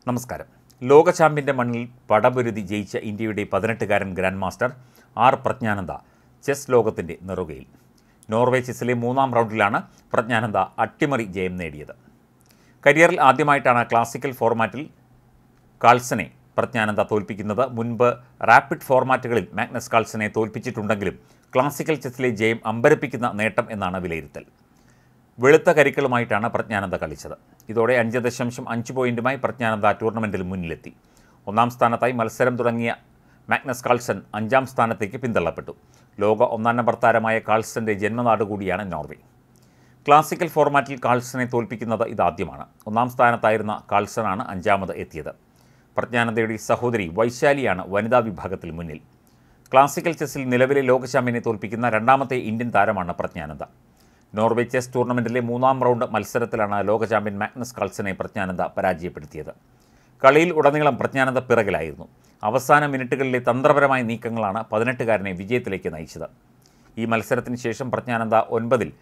നമസ്കാരം. ലോക ചാമ്പ്യൻ്റെ മണ്ണിൽ പടപൊരുതി ജയിച്ച ഇന്ത്യയുടെ 18-കാരൻ grandmaster R Praggnanandhaa chess ലോകത്തിൻ്റെ നെറുകയിൽ. നോർവേ ചെസ്സിലെ 3-ാം റൗണ്ടിലാണ് പ്രജ്ഞാനന്ദ അട്ടിമറി ജയം നേടിയത്. കരിയറിൽ ആദ്യമായിട്ടാണ് ക്ലാസിക്കൽ ഫോർമാറ്റിൽ കാൾസനെ പ്രജ്ഞാനന്ദ തോൽപ്പിക്കുന്നത്. മുൻപ് റാപ്പിഡ് ഫോർമാറ്റുകളിൽ മാഗ്നസ് കാൾസനെ തോൽപ്പിച്ചിട്ടുണ്ടെങ്കിലും ക്ലാസിക്കൽ ചെസ്സിലെ ജയം അമ്പരപ്പിക്കുന്ന നേട്ടം എന്നാണ് വിലയിരുത്തൽ. വെളുത്ത കരിക്കളുമായിട്ടാണ് പ്രജ്ഞാനന്ദ കളിച്ചത്. ഇതോടെ 5.5 പോയിന്റുമായി പ്രജ്ഞാനന്ദ ടൂർണമെൻറ്റിൽ മുന്നിലെത്തി. 1-ാം സ്ഥാനത്തായി മത്സരം തുടങ്ങിയ മാഗ്നസ് കാൾസൻ 5-ാം സ്ഥാനത്തേക്ക് പിന്തള്ളപ്പെട്ടു. ലോക 1-ാം നമ്പർ താരമായ കാൾസൻ്റെ ജന്മനാട് കൂടിയാണ് നോർവേ. ക്ലാസിക്കൽ ഫോർമാറ്റിൽ കാൾസനെ തോൽപ്പിക്കുന്നത് ഇതാദ്യമാണ്. 1-ാം സ്ഥാനത്തായിരുന്ന കാൾസനാണ് 5-ാമത് എത്തിയത്. പ്രജ്ഞാനന്ദയുടെ സഹോദരി വൈശാലിയാണ് വനിതാ വിഭാഗത്തിൽ മുന്നിൽ. ക്ലാസിക്കൽ ചെസ്സിൽ നിലവിലെ ലോക ചാമ്പ്യനെ തോൽപ്പിക്കുന്ന 2-ാമത്തെ ഇന്ത്യൻ താരമാണ് പ്രജ്ഞാനന്ദ. നോർവേ ചെസ് ടൂർണമെൻറ്റിലെ 3-ാം റൗണ്ട് മത്സരത്തിലാണ് ലോക ചാമ്പ്യൻ മാഗ്നസ് കാൾസനെ പ്രജ്ഞാനന്ദ പരാജയപ്പെടുത്തിയത്. കളിയിൽ ഉടനീളം പ്രജ്ഞാനന്ദ പിറകിലായിരുന്നു. അവസാന മിനിറ്റുകളിലെ തന്ത്രപരമായ നീക്കങ്ങളാണ് 18-കാരനെ വിജയത്തിലേക്ക് നയിച്ചത്. ഈ മത്സരത്തിന് ശേഷം പ്രജ്ഞാനന്ദ 9-ൽ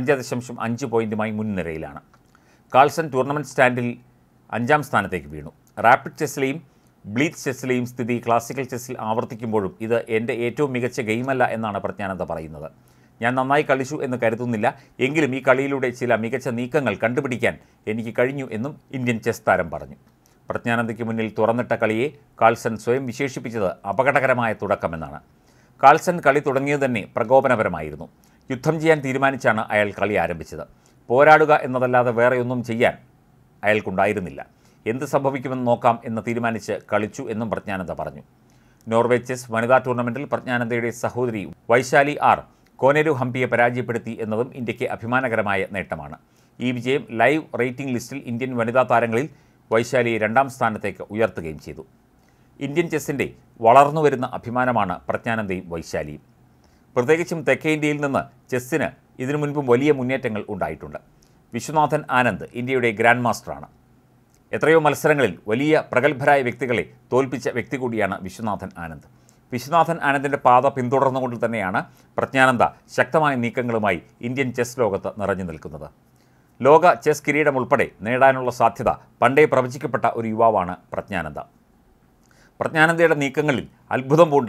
5.5 പോയിന്റുമായി മുൻനിരയിലാണ്. കാൾസൻ ടൂർണമെൻറ്റ് സ്റ്റാൻഡിൽ 5-ാം സ്ഥാനത്തേക്ക് വീണു. റാപ്പിഡ് ചെസ്സിലെയും ബ്ലീച്ച് ചെസ്സിലെയും സ്ഥിതി ക്ലാസിക്കൽ ചെസ്സിൽ ആവർത്തിക്കുമ്പോഴും ഇത് എൻ്റെ ഏറ്റവും മികച്ച ഗെയിമല്ല എന്നാണ് പ്രജ്ഞാനന്ദ പറയുന്നത്. ഞാൻ നന്നായി കളിച്ചു എന്ന് കരുതുന്നില്ല, എങ്കിലും ഈ കളിയിലൂടെ ചില മികച്ച നീക്കങ്ങൾ കണ്ടുപിടിക്കാൻ എനിക്ക് കഴിഞ്ഞു എന്നും ഇന്ത്യൻ ചെസ് താരം പറഞ്ഞു. പ്രജ്ഞാനന്ദയ്ക്ക് മുന്നിൽ തുറന്നിട്ട കളിയെ കാൾസൻ സ്വയം വിശേഷിപ്പിച്ചത് അപകടകരമായ തുടക്കമെന്നാണ്. കാൾസൻ കളി തുടങ്ങിയത് തന്നെ പ്രകോപനപരമായിരുന്നു. യുദ്ധം ചെയ്യാൻ തീരുമാനിച്ചാണ് അയാൾ കളി ആരംഭിച്ചത്. പോരാടുക എന്നതല്ലാതെ വേറെയൊന്നും ചെയ്യാൻ അയാൾക്കുണ്ടായിരുന്നില്ല. എന്ത് സംഭവിക്കുമെന്ന് നോക്കാം എന്ന് തീരുമാനിച്ച് കളിച്ചു എന്നും പ്രജ്ഞാനന്ദ പറഞ്ഞു. നോർവേ ചെസ് വനിതാ ടൂർണമെൻറ്റിൽ പ്രജ്ഞാനന്ദയുടെ സഹോദരി വൈശാലി ആർ കോനെരു ഹംപിയെ പരാജയപ്പെടുത്തി എന്നതും ഇന്ത്യയ്ക്ക് അഭിമാനകരമായ നേട്ടമാണ്. ഈ വിജയം ലൈവ് റേറ്റിംഗ് ലിസ്റ്റിൽ ഇന്ത്യൻ വനിതാ താരങ്ങളിൽ വൈശാലിയെ 2-ാം സ്ഥാനത്തേക്ക് ഉയർത്തുകയും ചെയ്തു. ഇന്ത്യൻ ചെസ്സിൻ്റെ വളർന്നുവരുന്ന അഭിമാനമാണ് പ്രജ്ഞാനന്ദയും വൈശാലിയും. പ്രത്യേകിച്ചും തെക്കേ ഇന്ത്യയിൽ നിന്ന് ചെസ്സിന് ഇതിനു മുൻപും വലിയ മുന്നേറ്റങ്ങൾ ഉണ്ടായിട്ടുണ്ട്. വിശ്വനാഥൻ ആനന്ദ് ഇന്ത്യയുടെ ഗ്രാൻഡ് മാസ്റ്ററാണ്. എത്രയോ മത്സരങ്ങളിൽ വലിയ പ്രഗത്ഭരായ വ്യക്തികളെ തോൽപ്പിച്ച വ്യക്തി കൂടിയാണ് വിശ്വനാഥൻ ആനന്ദ്. വിശ്വനാഥൻ ആനന്ദിൻ്റെ പാത പിന്തുടർന്നുകൊണ്ട് തന്നെയാണ് പ്രജ്ഞാനന്ദ ശക്തമായ നീക്കങ്ങളുമായി ഇന്ത്യൻ ചെസ് ലോകത്ത് നിറഞ്ഞു നിൽക്കുന്നത്. ലോക ചെസ് കിരീടം ഉൾപ്പെടെ നേടാനുള്ള സാധ്യത പണ്ടേ പ്രവചിക്കപ്പെട്ട ഒരു യുവാവാണ് പ്രജ്ഞാനന്ദ. പ്രജ്ഞാനന്ദയുടെ നീക്കങ്ങളിൽ അത്ഭുതം പൂണ്ട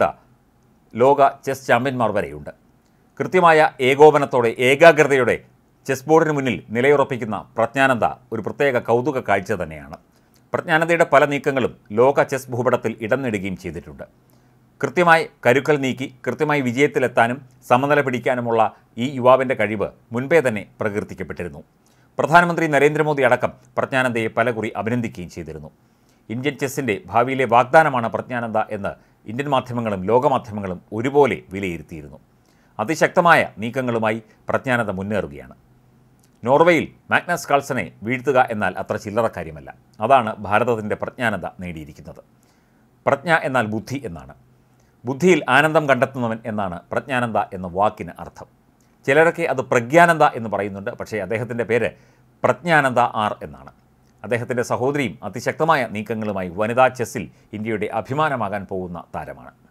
ലോക ചെസ് ചാമ്പ്യന്മാർ വരെയുണ്ട്. കൃത്യമായ ഏകോപനത്തോടെ ഏകാഗ്രതയോടെ ചെസ് ബോർഡിന് മുന്നിൽ നിലയുറപ്പിക്കുന്ന പ്രജ്ഞാനന്ദ ഒരു പ്രത്യേക കൗതുക കാഴ്ച തന്നെയാണ്. പ്രജ്ഞാനന്ദയുടെ പല നീക്കങ്ങളും ലോക ചെസ് ഭൂപടത്തിൽ ഇടം നേടുകയും ചെയ്തിട്ടുണ്ട്. കൃത്യമായി കരുക്കൾ നീക്കി കൃത്യമായി വിജയത്തിലെത്താനും സമനില പിടിക്കാനുമുള്ള ഈ യുവാവിൻ്റെ കഴിവ് മുൻപേ തന്നെ പ്രകീർത്തിക്കപ്പെട്ടിരുന്നു. പ്രധാനമന്ത്രി നരേന്ദ്രമോദി അടക്കം പ്രജ്ഞാനന്ദയെ പലകുറി അഭിനന്ദിക്കുകയും ചെയ്തിരുന്നു. ഇന്ത്യൻ ചെസ്സിൻ്റെ ഭാവിയിലെ വാഗ്ദാനമാണ് പ്രജ്ഞാനന്ദ എന്ന് ഇന്ത്യൻ മാധ്യമങ്ങളും ലോകമാധ്യമങ്ങളും ഒരുപോലെ വിലയിരുത്തിയിരുന്നു. അതിശക്തമായ നീക്കങ്ങളുമായി പ്രജ്ഞാനന്ദ മുന്നേറുകയാണ്. നോർവേയിൽ മാഗ്നസ് കാൾസനെ വീഴ്ത്തുക എന്നാൽ അത്ര ചില്ലറ കാര്യമല്ല. അതാണ് ഭാരതത്തിൻ്റെ പ്രജ്ഞാനന്ദ നേടിയിരിക്കുന്നത്. പ്രജ്ഞ എന്നാൽ ബുദ്ധി എന്നാണ്. ബുദ്ധിയിൽ ആനന്ദം കണ്ടെത്തുന്നവൻ എന്നാണ് പ്രജ്ഞാനന്ദ എന്ന വാക്കിന് അർത്ഥം. ചിലരൊക്കെ അത് പ്രജ്ഞാനന്ദ എന്ന് പറയുന്നുണ്ട്. പക്ഷേ അദ്ദേഹത്തിൻ്റെ പേര് പ്രജ്ഞാനന്ദ ആർ എന്നാണ്. അദ്ദേഹത്തിൻ്റെ സഹോദരിയും അതിശക്തമായ നീക്കങ്ങളുമായി വനിതാ ചെസ്സിൽ ഇന്ത്യയുടെ അഭിമാനമാകാൻ പോകുന്ന താരമാണ്.